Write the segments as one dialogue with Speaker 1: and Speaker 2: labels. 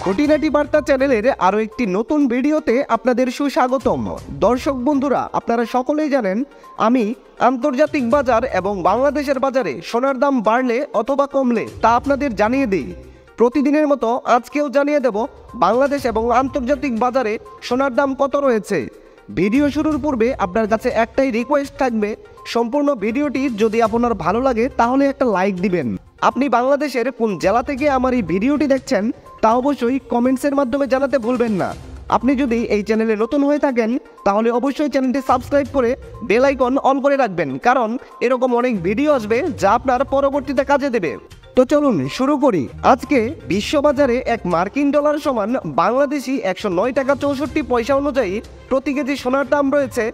Speaker 1: খুঁটিনাটি বার্তা চ্যানেলের আরও একটি নতুন ভিডিওতে আপনাদের সুস্বাগতম। দর্শক বন্ধুরা, আপনারা সকলেই জানেন আমি আন্তর্জাতিক বাজার এবং বাংলাদেশের বাজারে সোনার দাম বাড়লে অথবা কমলে তা আপনাদের জানিয়ে দিই। প্রতিদিনের মতো আজকেও জানিয়ে দেব বাংলাদেশ এবং আন্তর্জাতিক বাজারে সোনার দাম কত রয়েছে। ভিডিও শুরুর পূর্বে আপনার কাছে একটাই রিকোয়েস্ট থাকবে, সম্পূর্ণ ভিডিওটি যদি আপনার ভালো লাগে তাহলে একটা লাইক দিবেন। আপনি বাংলাদেশের কোন জেলা থেকে আমার এই ভিডিওটি দেখছেন তা অবশ্যই কমেন্টসের মাধ্যমে জানাতে ভুলবেন না। আপনি যদি এই চ্যানেলে নতুন হয়ে থাকেন তাহলে অবশ্যই চ্যানেলটি সাবস্ক্রাইব করে বেল আইকন অন করে রাখবেন, কারণ এরকম অনেক ভিডিও আসবে যা আপনার পরবর্তীতে কাজে দেবে। তো চলুন শুরু করি। আজকে বিশ্ববাজারে এক মার্কিন ডলার সমান বাংলাদেশি 109 টাকা 64 পয়সা অনুযায়ী প্রতি কেজি সোনার দাম রয়েছে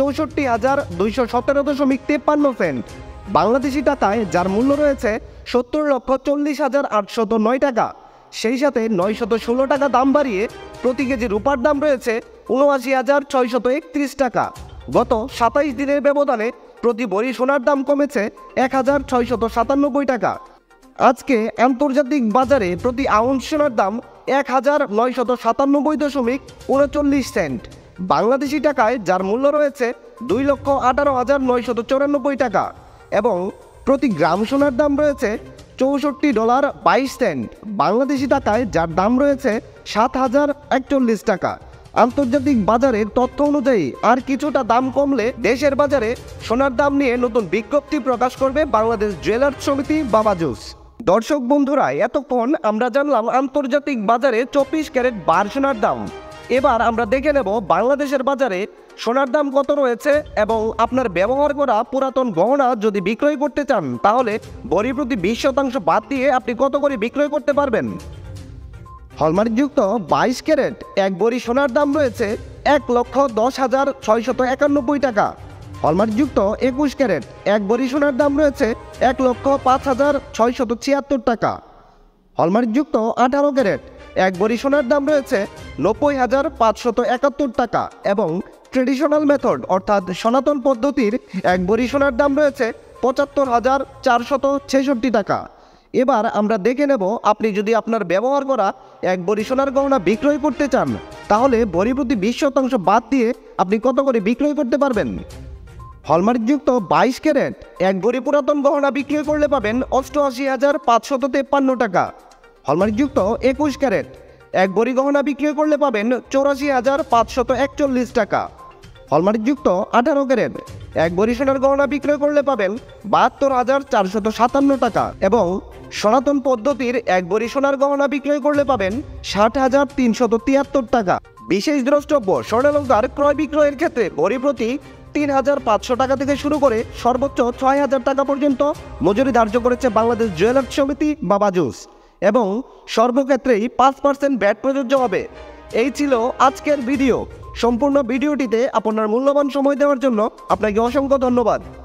Speaker 1: 64,217.53 সেন্ট। বাংলাদেশি টাকায় যার মূল্য রয়েছে 70,40,809 টাকা। সেই সাথে 916 টাকা দাম বাড়িয়ে প্রতি কেজি রূপার দাম রয়েছে 79,631 টাকা। গত 27 দিনের ব্যবধানে প্রতি ভরি সোনার দাম কমেছে 1,697 টাকা। আজকে আন্তর্জাতিক বাজারে প্রতি আউন্স সোনার দাম 1,997.39 সেন্ট। বাংলাদেশি টাকায় যার মূল্য রয়েছে 2,18,994 টাকা এবং প্রতি গ্রাম সোনার দাম রয়েছে $64.22। বাংলাদেশি টাকায় যার দাম রয়েছে 7,041 টাকা। আন্তর্জাতিক বাজারের তথ্য অনুযায়ী আর কিছুটা দাম কমলে দেশের বাজারে সোনার দাম নিয়ে নতুন বিজ্ঞপ্তি প্রকাশ করবে বাংলাদেশ জুয়েলার্স সমিতি বা বাজুস। দর্শক বন্ধুরা, এতক্ষণ আমরা জানলাম আন্তর্জাতিক বাজারে 24 ক্যারেট বার সোনার দাম। এবার আমরা দেখে নেব বাংলাদেশের বাজারে সোনার দাম কত রয়েছে এবং আপনার ব্যবহার করা পুরাতন গহনা যদি বিক্রয় করতে চান তাহলে ভরি প্রতি 20% বাদ দিয়ে আপনি কত করে বিক্রয় করতে পারবেন। হলমার্কযুক্ত 22 ক্যারেট এক ভরি সোনার দাম রয়েছে 1,10,691 টাকা। হলমার্কযুক্ত 21 ক্যারেট এক ভরি সোনার দাম রয়েছে 1,05,676 টাকা। হলমার্কযুক্ত 18 ক্যারেট এক ভরি সোনার দাম রয়েছে 90,571 টাকা এবং ট্রেডিশনাল মেথড অর্থাৎ সনাতন পদ্ধতির এক ভরি সোনার দাম রয়েছে 75,466 টাকা। এবার আমরা দেখে নেব আপনি যদি আপনার ব্যবহার করা এক ভরি সোনার গহনা বিক্রয় করতে চান তাহলে ভরি প্রতি 20% বাদ দিয়ে আপনি কত করে বিক্রয় করতে পারবেন। হলমার্কযুক্ত 22 ক্যারেট এক ভরি পুরাতন গহনা বিক্রয় করলে পাবেন 88,553 টাকা। হলমার্কযুক্ত 21 ক্যারেট এক ভরি গহনা বিক্রয় করলে পাবেন 84,541 টাকা। হলমার্কযুক্ত 18 ক্যারেট এক ভরি সোনার গহনা বিক্রয় করলে পাবেন 72,457 টাকা এবং সনাতন পদ্ধতির এক ভরি সোনার গহনা বিক্রয় করলে পাবেন 60,373 টাকা। বিশেষ দ্রষ্টব্য, স্বর্ণালংকার ক্রয় বিক্রয়ের ক্ষেত্রে ভরি প্রতি 3,500 টাকা থেকে শুরু করে সর্বোচ্চ 6,000 টাকা পর্যন্ত মজুরি ধার্য করেছে বাংলাদেশ জুয়েলার্স সমিতি বা বাজুস এবং সর্বক্ষেত্রেই 5% ভ্যাট প্রযোজ্য হবে। এই ছিল আজকের ভিডিও। সম্পূর্ণ ভিডিওটিতে আপনার মূল্যবান সময় দেওয়ার জন্য আপনাকে অসংখ্য ধন্যবাদ।